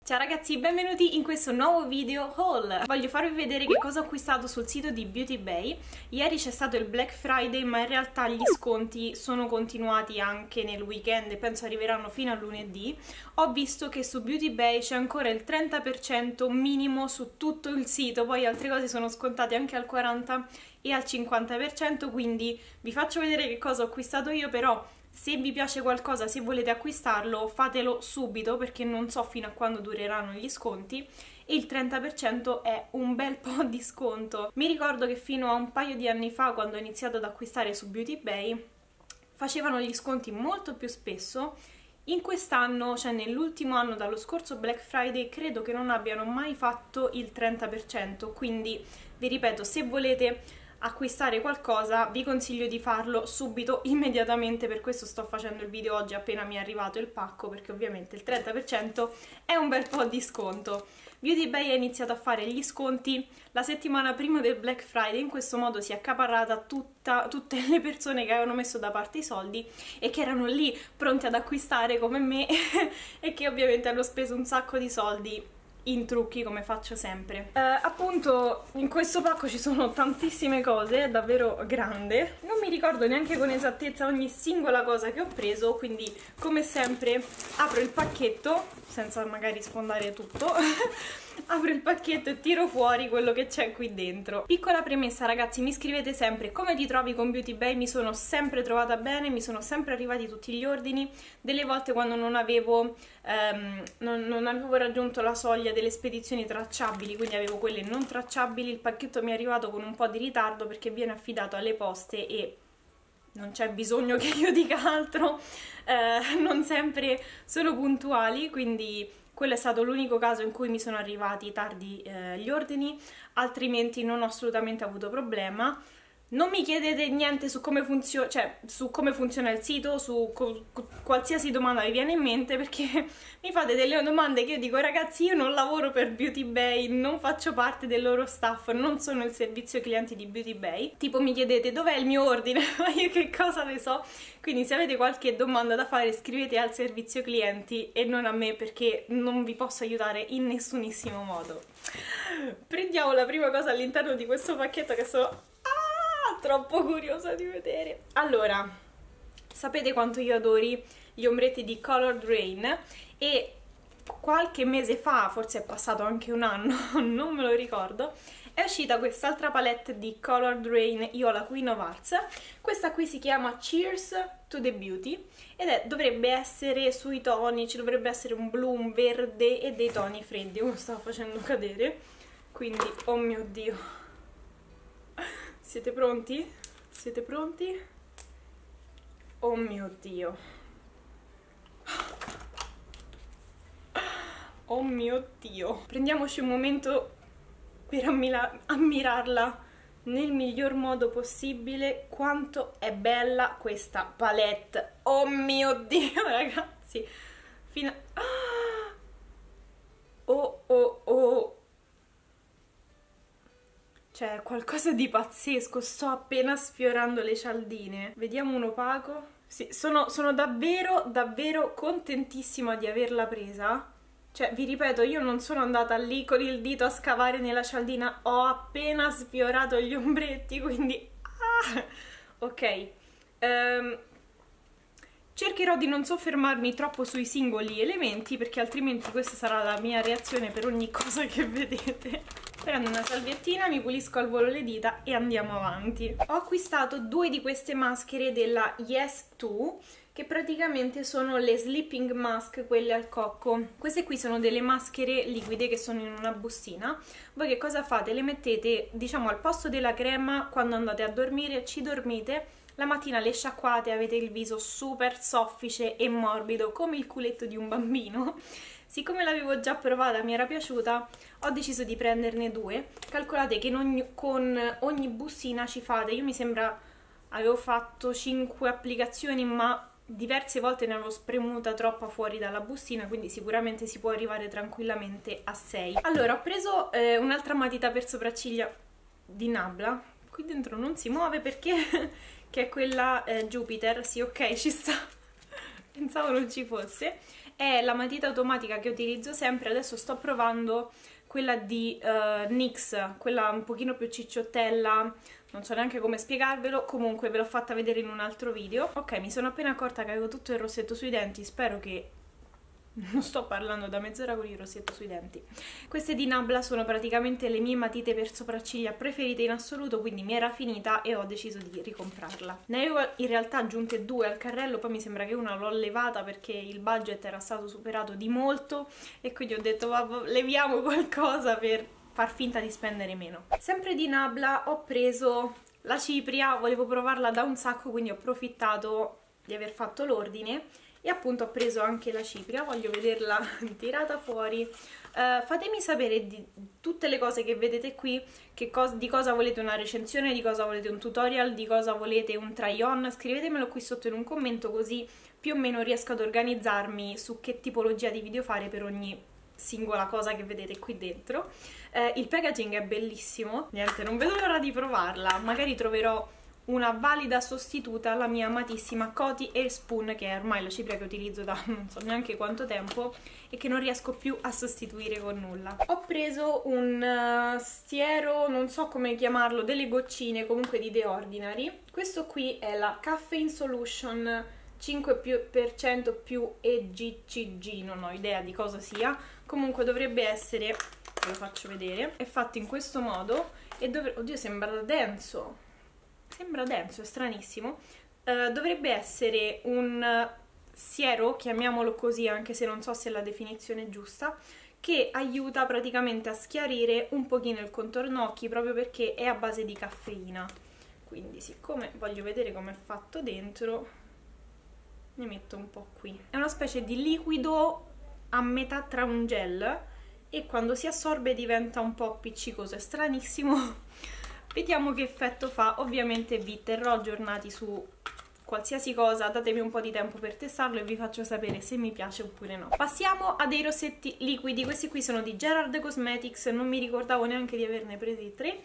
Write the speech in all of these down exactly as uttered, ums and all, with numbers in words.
Ciao ragazzi, benvenuti in questo nuovo video haul. Voglio farvi vedere che cosa ho acquistato sul sito di Beauty Bay. Ieri c'è stato il Black Friday, ma in realtà gli sconti sono continuati anche nel weekend e penso arriveranno fino a lunedì. Ho visto che su Beauty Bay c'è ancora il trenta per cento minimo su tutto il sito, poi altre cose sono scontate anche al quaranta per cento e al cinquanta per cento, quindi vi faccio vedere che cosa ho acquistato io, però se vi piace qualcosa, se volete acquistarlo, fatelo subito perché non so fino a quando dureranno gli sconti e il trenta per cento è un bel po' di sconto. Mi ricordo che fino a un paio di anni fa, quando ho iniziato ad acquistare su Beauty Bay, facevano gli sconti molto più spesso. In quest'anno, cioè nell'ultimo anno dallo scorso Black Friday, credo che non abbiano mai fatto il trenta per cento, quindi vi ripeto, se volete acquistare qualcosa vi consiglio di farlo subito, immediatamente. Per questo sto facendo il video oggi appena mi è arrivato il pacco, perché ovviamente il trenta per cento è un bel po' di sconto. Beauty Bay ha iniziato a fare gli sconti la settimana prima del Black Friday, in questo modo si è accaparrata tutta, tutte le persone che avevano messo da parte i soldi e che erano lì pronte ad acquistare come me e che ovviamente hanno speso un sacco di soldi in trucchi, come faccio sempre. Eh, appunto in questo pacco ci sono tantissime cose, è davvero grande, non mi ricordo neanche con esattezza ogni singola cosa che ho preso, quindi come sempre apro il pacchetto senza magari sfondare tutto apro il pacchetto e tiro fuori quello che c'è qui dentro. Piccola premessa ragazzi, mi scrivete sempre come ti trovi con Beauty Bay. Mi sono sempre trovata bene, mi sono sempre arrivati tutti gli ordini. Delle volte quando non avevo, ehm, non, non avevo raggiunto la soglia delle spedizioni tracciabili, quindi avevo quelle non tracciabili, il pacchetto mi è arrivato con un po' di ritardo perché viene affidato alle poste e non c'è bisogno che io dica altro, eh, non sempre sono puntuali, quindi quello è stato l'unico caso in cui mi sono arrivati tardi eh, gli ordini, altrimenti non ho assolutamente avuto problema. Non mi chiedete niente su come funziona, cioè su come funziona il sito, su qualsiasi domanda vi viene in mente, perché mi fate delle domande che io dico ragazzi, io non lavoro per Beauty Bay, non faccio parte del loro staff, non sono il servizio clienti di Beauty Bay. Tipo mi chiedete dov'è il mio ordine, ma io che cosa ne so? Quindi se avete qualche domanda da fare scrivete al servizio clienti e non a me, perché non vi posso aiutare in nessunissimo modo. Prendiamo la prima cosa all'interno di questo pacchetto che sono troppo curiosa di vedere. Allora, sapete quanto io adori gli ombretti di Colored Rain e qualche mese fa, forse è passato anche un anno, non me lo ricordo, è uscita quest'altra palette di Colored Rain, io ho la Queen of Hearts. Questa qui si chiama Cheers to the Beauty ed è, dovrebbe essere sui toni, ci dovrebbe essere un blu, un verde e dei toni freddi, come stavo facendo cadere, quindi oh mio Dio. Siete pronti? Siete pronti? Oh mio Dio. Oh mio Dio. Prendiamoci un momento per ammirarla nel miglior modo possibile. Quanto è bella questa palette. Oh mio Dio, ragazzi. Fino a... Oh oh oh. Cioè, qualcosa di pazzesco, sto appena sfiorando le cialdine. Vediamo un opaco. Sì, sono, sono davvero, davvero contentissima di averla presa. Cioè, vi ripeto, io non sono andata lì con il dito a scavare nella cialdina, ho appena sfiorato gli ombretti, quindi... Ah! Ok. Um, cercherò di non soffermarmi troppo sui singoli elementi, perché altrimenti questa sarà la mia reazione per ogni cosa che vedete. Prendo una salviettina, mi pulisco al volo le dita e andiamo avanti. Ho acquistato due di queste maschere della Yes due, che praticamente sono le sleeping mask, quelle al cocco. Queste qui sono delle maschere liquide che sono in una bustina. Voi che cosa fate? Le mettete, diciamo, al posto della crema quando andate a dormire, ci dormite, la mattina le sciacquate, avete il viso super soffice e morbido, come il culetto di un bambino. Siccome l'avevo già provata, mi era piaciuta, ho deciso di prenderne due. Calcolate che in ogni, con ogni bustina ci fate, io mi sembra avevo fatto cinque applicazioni, ma diverse volte ne avevo spremuta troppa fuori dalla bustina, quindi sicuramente si può arrivare tranquillamente a sei. Allora, ho preso eh, un'altra matita per sopracciglia di Nabla. Qui dentro non si muove perché che è quella eh, Jupiter, sì ok ci sta, pensavo non ci fosse. è la matita automatica che utilizzo sempre. Adesso sto provando quella di uh, NYX, quella un pochino più cicciottella, non so neanche come spiegarvelo, comunque ve l'ho fatta vedere in un altro video. Ok, mi sono appena accorta che avevo tutto il rossetto sui denti, spero che... non sto parlando da mezz'ora con il rossetto sui denti. Queste di Nabla sono praticamente le mie matite per sopracciglia preferite in assoluto, quindi mi era finita e ho deciso di ricomprarla. Ne avevo in realtà aggiunte due al carrello, poi mi sembra che una l'ho levata perché il budget era stato superato di molto e quindi ho detto vabbè, leviamo qualcosa per far finta di spendere meno. Sempre di Nabla ho preso la cipria, volevo provarla da un sacco, quindi ho approfittato di aver fatto l'ordine e appunto ho preso anche la cipria, voglio vederla tirata fuori. Uh, fatemi sapere di tutte le cose che vedete qui, che cos di cosa volete una recensione, di cosa volete un tutorial, di cosa volete un try-on, scrivetemelo qui sotto in un commento così più o meno riesco ad organizzarmi su che tipologia di video fare per ogni singola cosa che vedete qui dentro. Uh, il packaging è bellissimo, niente, non vedo l'ora di provarla, magari troverò una valida sostituta alla mia amatissima Coty Air Spoon, che è ormai la cipria che utilizzo da non so neanche quanto tempo e che non riesco più a sostituire con nulla. Ho preso un uh, stiero, non so come chiamarlo, delle goccine comunque di The Ordinary. Questo qui è la Caffeine Solution cinque per cento più E G C G, non ho idea di cosa sia, comunque dovrebbe essere, ve lo faccio vedere, è fatto in questo modo e dovrebbe, oddio sembra denso, sembra denso, è stranissimo. Uh, dovrebbe essere un siero, chiamiamolo così anche se non so se è la definizione giusta, che aiuta praticamente a schiarire un pochino il contorno occhi proprio perché è a base di caffeina. Quindi siccome voglio vedere com'è fatto dentro, ne metto un po' qui. È una specie di liquido a metà tra un gel e quando si assorbe diventa un po' appiccicoso, è stranissimo. Vediamo che effetto fa, ovviamente vi terrò aggiornati su qualsiasi cosa, datemi un po' di tempo per testarlo e vi faccio sapere se mi piace oppure no. Passiamo a dei rossetti liquidi, questi qui sono di Gerard Cosmetics, non mi ricordavo neanche di averne presi tre.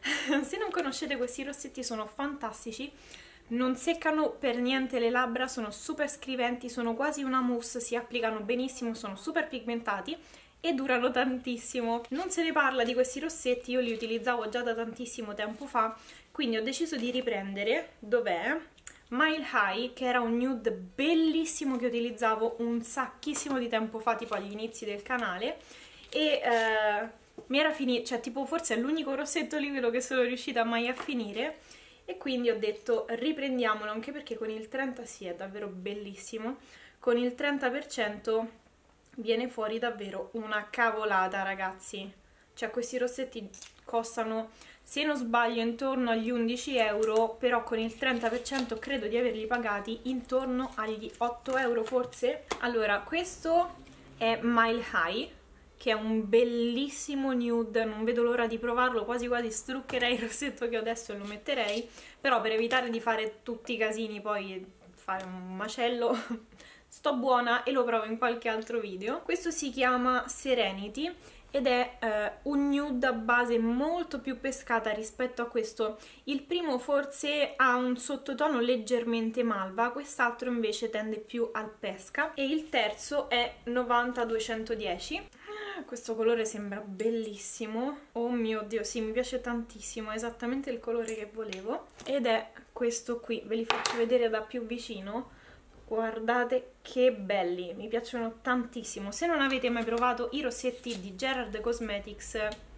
Se non conoscete questi rossetti sono fantastici, non seccano per niente le labbra, sono super scriventi, sono quasi una mousse, si applicano benissimo, sono super pigmentati e durano tantissimo. Non se ne parla di questi rossetti, io li utilizzavo già da tantissimo tempo fa, quindi ho deciso di riprendere, dov'è? Mile High, che era un nude bellissimo che utilizzavo un sacchissimo di tempo fa, tipo agli inizi del canale, e eh, mi era finito, cioè tipo forse è l'unico rossetto liquido che sono riuscita mai a finire, e quindi ho detto riprendiamolo, anche perché con il trenta sì, è davvero bellissimo, con il trenta per cento viene fuori davvero una cavolata, ragazzi. Cioè questi rossetti costano, se non sbaglio, intorno agli undici euro, però con il trenta per cento credo di averli pagati intorno agli otto euro forse. Allora, questo è Mile High, che è un bellissimo nude, non vedo l'ora di provarlo, quasi quasi struccherei il rossetto che ho adesso e lo metterei, però per evitare di fare tutti i casini poi e fare un macello sto buona e lo provo in qualche altro video. Questo si chiama Serenity ed è eh, un nude a base molto più pescata rispetto a questo. Il primo forse ha un sottotono leggermente malva, quest'altro invece tende più al pesca, e il terzo è novanta duecentodieci. Questo colore sembra bellissimo, oh mio Dio, sì, mi piace tantissimo, è esattamente il colore che volevo, ed è questo qui, ve li faccio vedere da più vicino. Guardate che belli, mi piacciono tantissimo. Se non avete mai provato i rossetti di Gerard Cosmetics,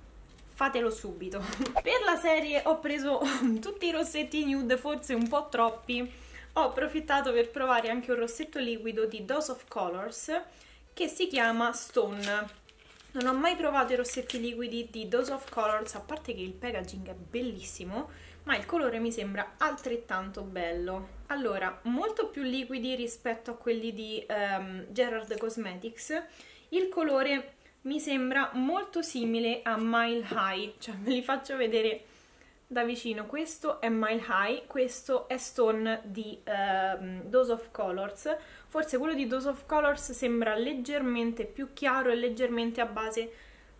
fatelo subito. Per la serie ho preso tutti i rossetti nude, forse un po' troppi. Ho approfittato per provare anche un rossetto liquido di Dose of Colors che si chiama Stone. Non ho mai provato i rossetti liquidi di Dose of Colors, a parte che il packaging è bellissimo, ma il colore mi sembra altrettanto bello. Allora, molto più liquidi rispetto a quelli di um, Gerard Cosmetics. Il colore mi sembra molto simile a Mile High, cioè ve li faccio vedere da vicino. Questo è Mile High, questo è Stone di um, Dose of Colors. Forse quello di Dose of Colors sembra leggermente più chiaro e leggermente a base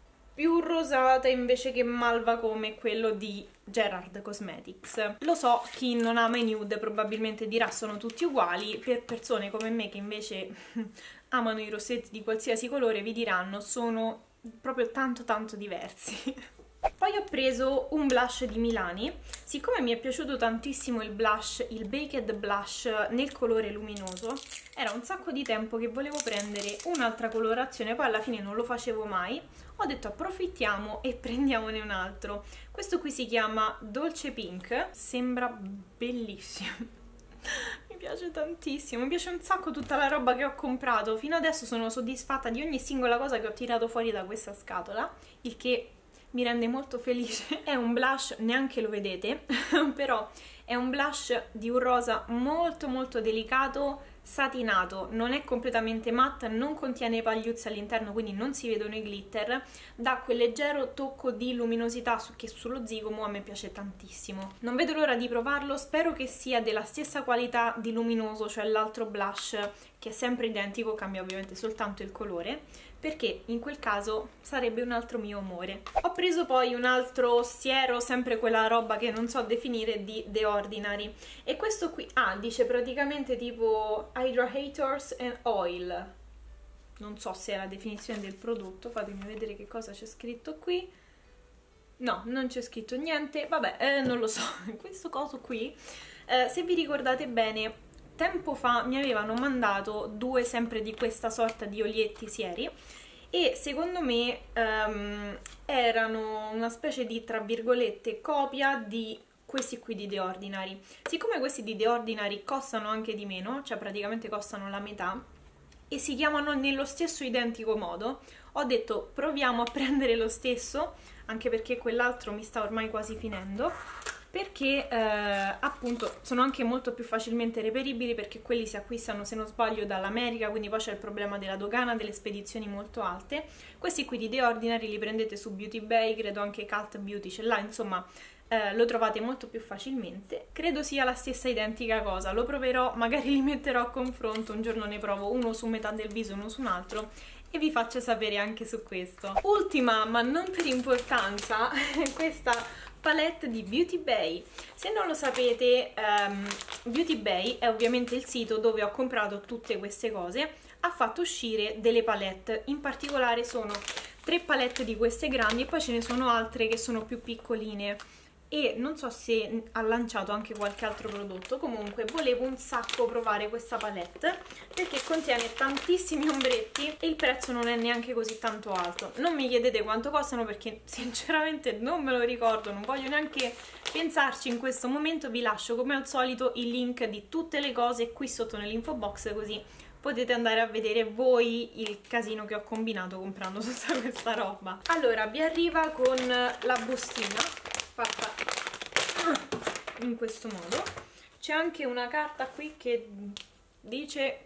più rosata invece che malva come quello di Gerard Cosmetics. Lo so, chi non ama i nude probabilmente dirà sono tutti uguali, per persone come me che invece amano i rossetti di qualsiasi colore vi diranno, sono proprio tanto tanto diversi. Poi ho preso un blush di Milani. Siccome mi è piaciuto tantissimo il blush, il Baked Blush nel colore luminoso, era un sacco di tempo che volevo prendere un'altra colorazione, poi alla fine non lo facevo mai. Ho detto approfittiamo e prendiamone un altro. Questo qui si chiama Dolce Pink, sembra bellissimo. Mi piace tantissimo, mi piace un sacco tutta la roba che ho comprato. Fino adesso sono soddisfatta di ogni singola cosa che ho tirato fuori da questa scatola, il che mi rende molto felice. È un blush, neanche lo vedete, però è un blush di un rosa molto molto delicato, satinato, non è completamente matte, non contiene pagliuzze all'interno, quindi non si vedono i glitter, dà quel leggero tocco di luminosità che sullo zigomo a me piace tantissimo. Non vedo l'ora di provarlo, spero che sia della stessa qualità di luminoso, cioè l'altro blush che è sempre identico, cambia ovviamente soltanto il colore, perché in quel caso sarebbe un altro mio amore. Ho preso poi un altro siero, sempre quella roba che non so definire, di The Ordinary, e questo qui, ah, dice praticamente tipo Hydrators and Oil, non so se è la definizione del prodotto, fatemi vedere che cosa c'è scritto qui. No, non c'è scritto niente, vabbè, eh, non lo so. Questo coso qui, eh, se vi ricordate bene, tempo fa mi avevano mandato due sempre di questa sorta di olietti sieri e secondo me um, erano una specie di, tra virgolette, copia di questi qui di The Ordinary. Siccome questi di The Ordinary costano anche di meno, cioè praticamente costano la metà, e si chiamano nello stesso identico modo, ho detto proviamo a prendere lo stesso, anche perché quell'altro mi sta ormai quasi finendo, perché eh, appunto sono anche molto più facilmente reperibili, perché quelli si acquistano, se non sbaglio, dall'America, quindi poi c'è il problema della dogana, delle spedizioni molto alte. Questi qui di The Ordinary li prendete su Beauty Bay, credo anche Cult Beauty ce l'ha, insomma eh, lo trovate molto più facilmente. Credo sia la stessa identica cosa, lo proverò, magari li metterò a confronto, un giorno ne provo uno su metà del viso e uno su un altro e vi faccio sapere anche su questo. Ultima, ma non per importanza, questa palette di Beauty Bay. Se non lo sapete, um, Beauty Bay è ovviamente il sito dove ho comprato tutte queste cose. Ha fatto uscire delle palette, in particolare sono tre palette di queste grandi e poi ce ne sono altre che sono più piccoline, e non so se ha lanciato anche qualche altro prodotto. Comunque volevo un sacco provare questa palette perché contiene tantissimi ombretti e il prezzo non è neanche così tanto alto. Non mi chiedete quanto costano perché sinceramente non me lo ricordo, non voglio neanche pensarci in questo momento. Vi lascio come al solito il link di tutte le cose qui sotto nell'info box, così potete andare a vedere voi il casino che ho combinato comprando tutta questa roba. Allora, vi arriva con la bustina fatta in questo modo. C'è anche una carta qui che dice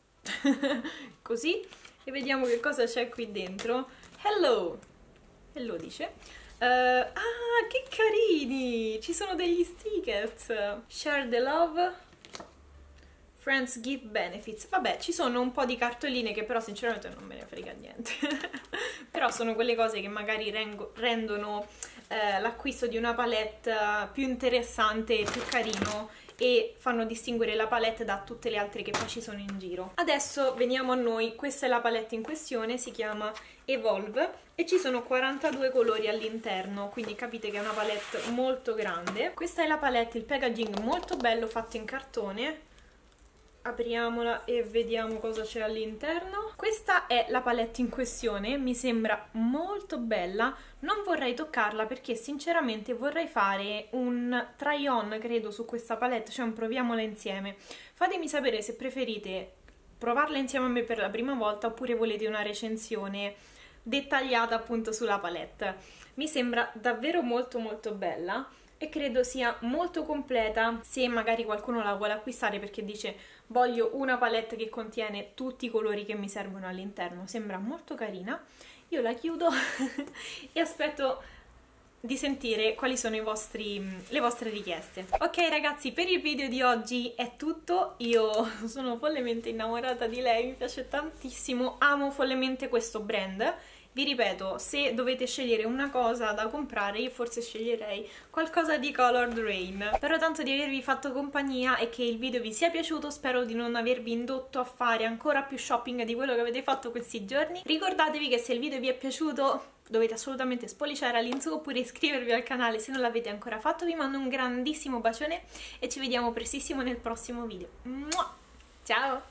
così, e vediamo che cosa c'è qui dentro. Hello, hello dice. Uh, ah, che carini! Ci sono degli stickers. Share the love, Friends give benefits. Vabbè, ci sono un po' di cartoline che però sinceramente non me ne frega niente. Però sono quelle cose che magari rengo, rendono eh, l'acquisto di una palette più interessante e più carino, e fanno distinguere la palette da tutte le altre che poi ci sono in giro. Adesso veniamo a noi. Questa è la palette in questione, si chiama Evolve e ci sono quarantadue colori all'interno, quindi capite che è una palette molto grande. Questa è la palette, il packaging molto bello fatto in cartone. Apriamola e vediamo cosa c'è all'interno. Questa è la palette in questione, mi sembra molto bella. Non vorrei toccarla perché sinceramente vorrei fare un try on, credo, su questa palette, cioè un proviamola insieme. Fatemi sapere se preferite provarla insieme a me per la prima volta oppure volete una recensione dettagliata appunto sulla palette. Mi sembra davvero molto molto bella e credo sia molto completa se magari qualcuno la vuole acquistare perché dice voglio una palette che contiene tutti i colori che mi servono all'interno. Sembra molto carina. Io la chiudo e aspetto di sentire quali sono i vostri, le vostre richieste. Ok ragazzi, per il video di oggi è tutto. Io sono follemente innamorata di lei, mi piace tantissimo, amo follemente questo brand Vi ripeto, se dovete scegliere una cosa da comprare, io forse sceglierei qualcosa di Colored Rain. Spero tanto di avervi fatto compagnia e che il video vi sia piaciuto, spero di non avervi indotto a fare ancora più shopping di quello che avete fatto questi giorni. Ricordatevi che se il video vi è piaciuto dovete assolutamente spolliciare all'insù oppure iscrivervi al canale se non l'avete ancora fatto. Vi mando un grandissimo bacione e ci vediamo prestissimo nel prossimo video. Ciao!